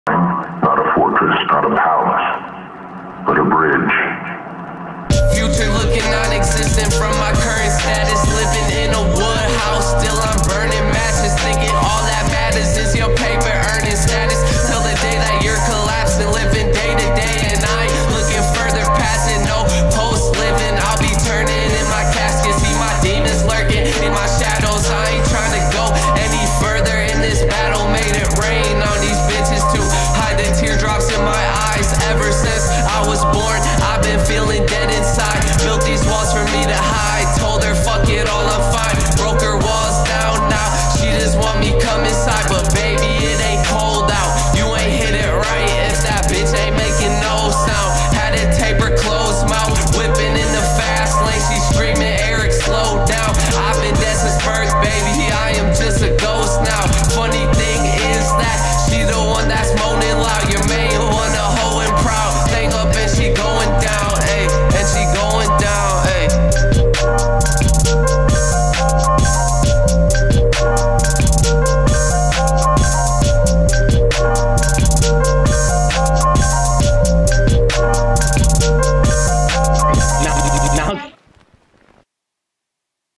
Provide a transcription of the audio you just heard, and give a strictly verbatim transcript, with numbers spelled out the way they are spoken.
Not a fortress, not a palace, but a bridge. Future looking non-existent from my current status. Living in a wood house, still I'm